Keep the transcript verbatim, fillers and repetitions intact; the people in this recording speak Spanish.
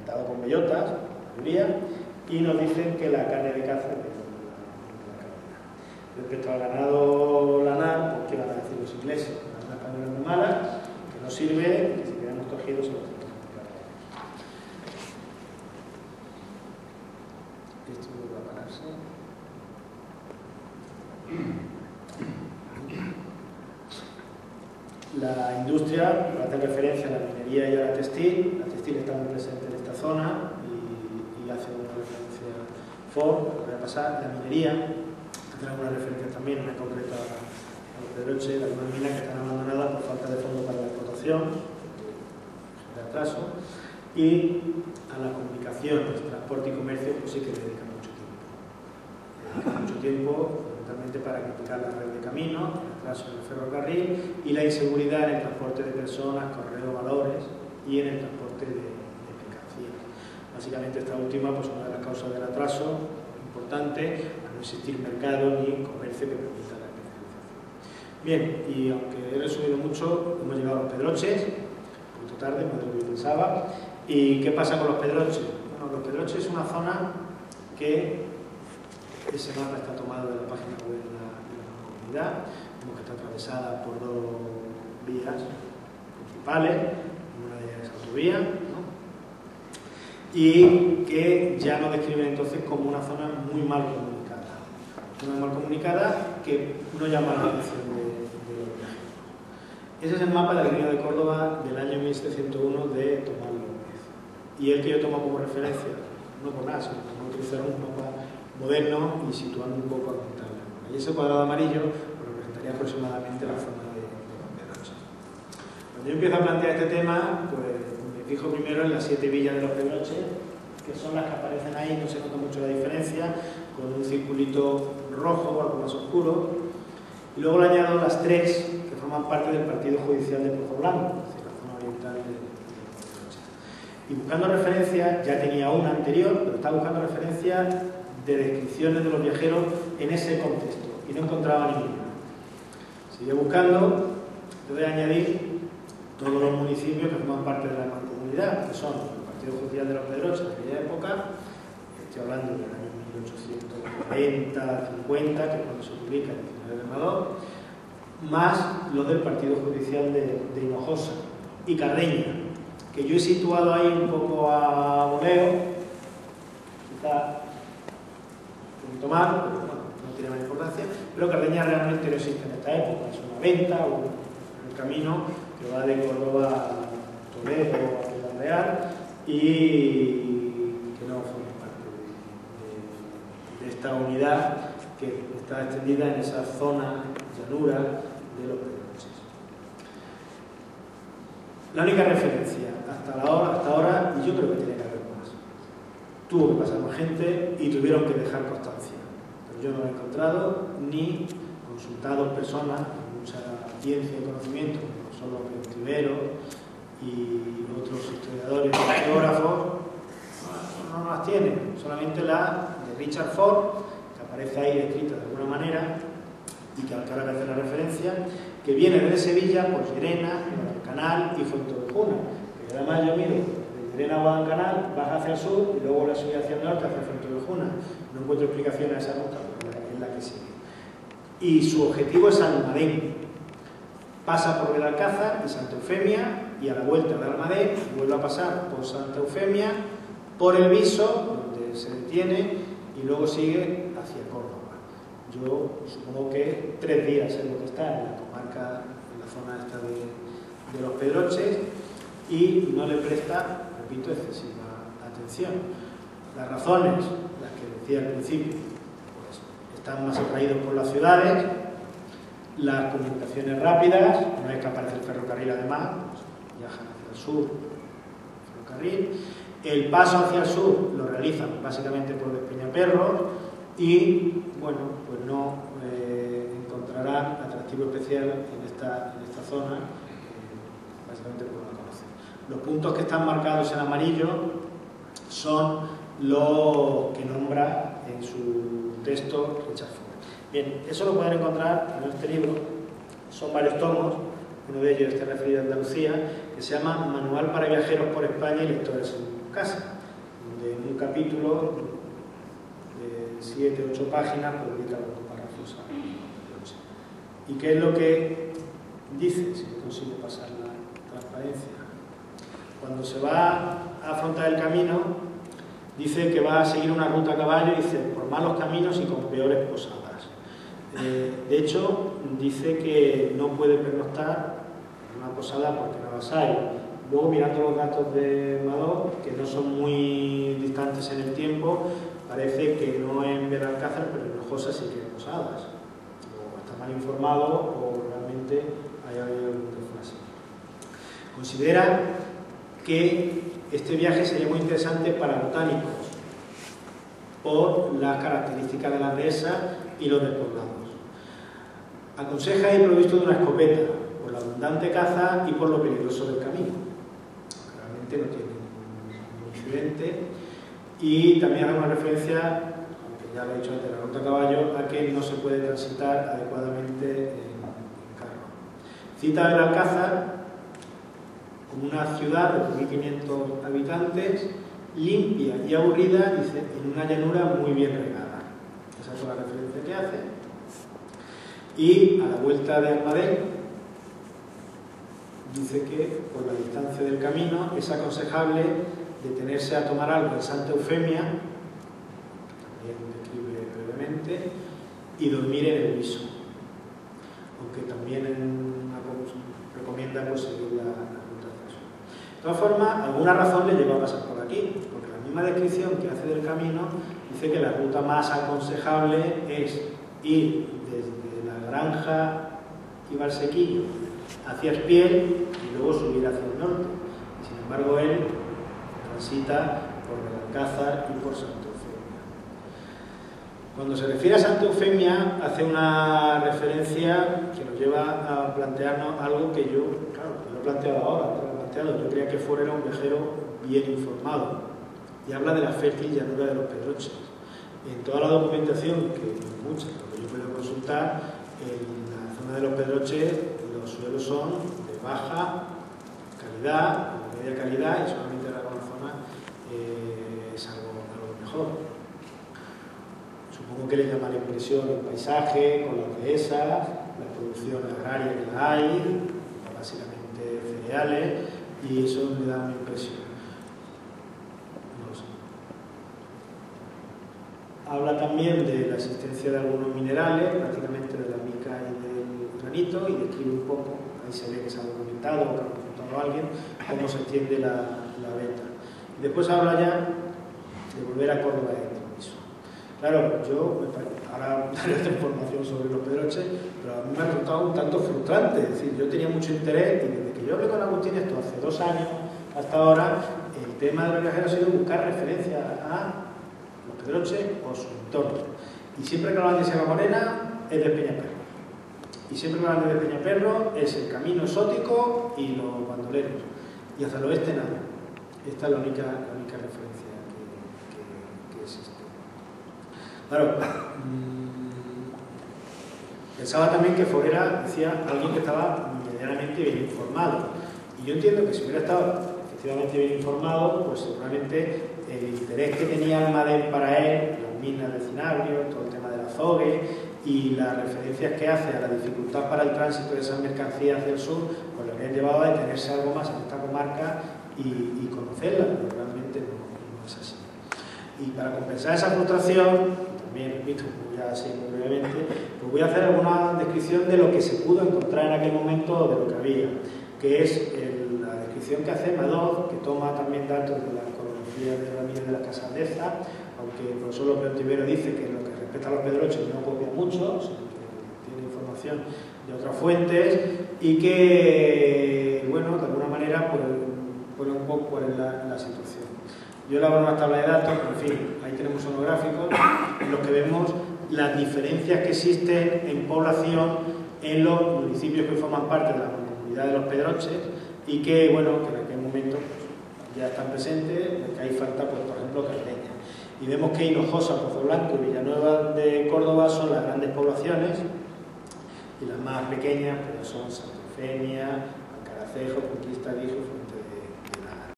alimentado con bellotas, la mayoría, y nos dicen que la carne de caza es de la carnera. Respecto al ganado lanar, pues, ¿qué van a decir los ingleses? Las carneras muy malas, que no sirve, que si queremos cogidos se los tenemos que comprar. Esto vuelve a pararse. La industria hace referencia a la minería y a la textil. La textil está muy presente en esta zona y, y hace una referencia Ford, voy a pasar. La minería, que tenemos una referencia también, una concreta a los Pedroches, algunas minas que están abandonadas por falta de fondos para la explotación, de atraso, y a las comunicaciones, transporte y comercio, pues sí que le dedican mucho tiempo. Le dedican mucho tiempo, fundamentalmente para criticar la red de caminos, el atraso en el ferrocarril y la inseguridad en el transporte de personas, correo, valores y en el transporte de, de mercancías. Básicamente esta última, pues una de las causas del atraso importante, a no existir mercado ni comercio que permita la especialización. Bien, y aunque he resumido mucho, hemos llegado a los Pedroches, un poquito tarde, más de lo que yo pensaba. ¿Y qué pasa con los Pedroches? Bueno, los Pedroches es una zona que, ese mapa está tomado de la página web de la, de la comunidad, vemos que está atravesada por dos vías principales, una de ellas es autovía, ¿no? Y que ya nos describen entonces como una zona muy mal comunicada. Muy mal comunicada que no llama la atención de, de los viajeros. Ese es el mapa de la Reina de Córdoba del año mil setecientos uno de Tomás López. Y el que yo tomo como referencia, no por nada, sino para utilizar un mapa moderno y situando un poco a contarla. Y ese cuadrado amarillo representaría aproximadamente la zona de, de los Pedroches. Cuando yo empiezo a plantear este tema, pues me fijo primero en las siete villas de los Pedroches, que son las que aparecen ahí, no se nota mucho la diferencia, con un circulito rojo o algo más oscuro, y luego le añado las tres que forman parte del partido judicial de Pozo Blanco, es decir, la zona oriental de, de los Pedroches. Y buscando referencias, ya tenía una anterior, pero estaba buscando referencias de descripciones de los viajeros en ese contexto y no encontraba ninguna. Sigue buscando, voy a añadir todos los municipios que forman parte de la mancomunidad, que son el Partido Judicial de los Pedroches en aquella época, estoy hablando del año mil ochocientos cuarenta, cincuenta, que es cuando se publica el diecinueve de Amador, más los del Partido Judicial de, de Hinojosa y Cardeña, que yo he situado ahí un poco a voleo, quizá un poquito mal, pero bueno, no tiene más importancia, pero Cardeña realmente no existe en esta época, es una venta o un camino que va de Córdoba a Toledo o a Ciudad Real y que no forma parte de, de, de esta unidad que está extendida en esa zona llanura de los Pedroches. La única referencia hasta, la hora, hasta ahora, y yo creo que tiene que haber más, tuvo que pasar más gente y tuvieron que dejar constancia. Pero yo no lo he encontrado ni consultado personas con mucha ciencia y conocimiento, como son los preventiveros y otros historiadores y geógrafos, no, no las tienen, solamente la de Richard Ford, que aparece ahí escrita de alguna manera y que al cara hace la referencia, que viene desde Sevilla por Llerena, Guadalcanal y Fuenteovejuna, que además yo miro de Llerena a Guadalcanal, baja hacia el sur y luego vuelve a subir hacia el norte, hacia Fuenteovejuna. No encuentro explicación a esa ruta, pero es la que sigue. Y su objetivo es Almadén. Pasa por Belalcázar y Santa Eufemia y a la vuelta de Almadén vuelve a pasar por Santa Eufemia, por El Viso, donde se detiene y luego sigue hacia Córdoba. Yo supongo que tres días es lo que está en la comarca, en la zona esta de, de los Pedroches y no le presta, repito, excesiva atención. Las razones, las que decía al principio, pues están más atraídos por las ciudades, las comunicaciones rápidas, una vez que aparece el ferrocarril además, pues viajan hacia el sur, el ferrocarril, el paso hacia el sur lo realizan básicamente por Despeñaperros y, bueno, pues no eh, encontrarán atractivo especial en esta, en esta zona, eh, básicamente porque no la conocen. Los puntos que están marcados en amarillo son los que nombra en su texto Richard Ford. Bien, eso lo pueden encontrar en este libro, son varios tomos, uno de ellos está referido a Andalucía, que se llama Manual para viajeros por España y lectores en casa, donde en un capítulo de siete ocho páginas pues dedica los dos párrafos a Pedroche. ¿Y qué es lo que dice, si no consigo pasar la transparencia? Cuando se va a afrontar el camino, dice que va a seguir una ruta a caballo, dice, por malos caminos y con peores posadas. Eh, de hecho, dice que no puede pernoctar en una posada porque no las hay. Luego, mirando los datos de Madoz, que no son muy distantes en el tiempo, parece que no en Benalcázar, pero en Hinojosa sí que hay posadas. O está mal informado o realmente hay habido algún desfase. Considera que este viaje sería muy interesante para botánicos por las características de las dehesas y los despoblados. Aconseja ir provisto de una escopeta por la abundante caza y por lo peligroso del camino. Realmente no tiene ningún incidente. Y también hace una referencia, aunque ya lo he dicho antes, la ruta a caballo, a que no se puede transitar adecuadamente en, en carro. Cita el Alcázar como una ciudad de mil quinientos habitantes, limpia y aburrida, dice, en una llanura muy bien regada. Esa es la referencia que hace. Y a la vuelta de Almadén, dice que por la distancia del camino es aconsejable detenerse a tomar algo en Santa Eufemia, que también describe brevemente, y dormir en el viso. Aunque también en, recomienda pues, seguir la, la ruta de eso. De todas formas, alguna razón le lleva a pasar por aquí, porque la misma descripción que hace del camino dice que la ruta más aconsejable es ir desde la granja y Valsequillo hacia Espiel y luego subir hacia el norte. Sin embargo, él transita por Benalcázar y por Santa Eufemia. Cuando se refiere a Santa Eufemia, hace una referencia que nos lleva a plantearnos algo que yo, claro, lo he planteado ahora, no lo he planteado. Yo creía que Forero era un viajero bien informado y habla de la fértil llanura de los Pedroches. En toda la documentación, que mucha, que yo puedo consultar, en la zona de los Pedroches los suelos son de baja calidad, de media calidad, y solamente en alguna zona eh, es algo, algo mejor. Supongo que le llama la impresión el paisaje, con las dehesas, la producción agraria que la hay, básicamente cereales, y eso me da una impresión. No lo sé. Habla también de la existencia de algunos minerales, prácticamente de la mica y del granito, y describe un poco, ahí se ve que se ha documentado, que ha consultado a alguien, cómo se extiende la, la veta. Y después habla ya de volver a Córdoba de Treviso. Claro, yo, ahora daré otra información sobre los Pedroches, pero a mí me ha resultado un tanto frustrante, es decir, yo tenía mucho interés, y desde que yo hablé con Agustín, esto hace dos años, hasta ahora, el tema de los viajeros ha sido buscar referencia a los Pedroches o su entorno. Y siempre que hablan de Sierra Morena, es de Peñaperro. Y siempre que hablan de Peñaperro, es el camino exótico y los bandoleros. Y hacia el oeste nada. Esta es la única, la única referencia que, que, que existe. Claro, mmm, pensaba también que Forera decía alguien que estaba medianamente bien informado. Y yo entiendo que si hubiera estado efectivamente bien informado, pues seguramente el interés que tenía Almadén para él, las minas de cinabrio, todo el tema del azogue y las referencias que hace a la dificultad para el tránsito de esas mercancías hacia el sur, pues lo habría llevado a detenerse algo más en esta comarca y, y conocerla, pero realmente no, no es así. Y para compensar esa frustración, también repito, voy a seguir brevemente, pues voy a hacer alguna descripción de lo que se pudo encontrar en aquel momento, de lo que había, que es el, la descripción que hace Madoz, que toma también datos de la coronografía de la mina de la Casa Aldeza, aunque el profesor López Ontivero dice que en lo que respecta a los Pedroches no copia mucho, sino que tiene información de otras fuentes y que, bueno, de alguna manera pues, pone un poco en la, la situación. Yo elaboro una tabla de datos, pero en fin, ahí tenemos unos gráficos en los que vemos las diferencias que existen en población en los municipios que forman parte de la comunidad de los Pedroches y que, bueno, que en aquel momento pues, ya están presentes, porque ahí falta, pues, por ejemplo, Cardeña. Y vemos que Hinojosa, Pozo Blanco y Villanueva de Córdoba son las grandes poblaciones y las más pequeñas pues, son Santa Eufemia, Alcaracejo, Conquista, Guijo,